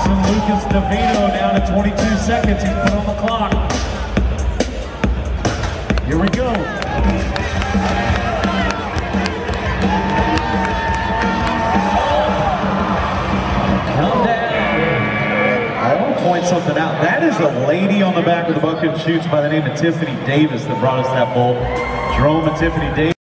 Down to 22 seconds, he's put on the clock. Here we go. Come down. I want to point something out. That is a lady on the back of the bucket of chutes by the name of Tiffany Davis that brought us that bowl. Jerome and Tiffany Davis.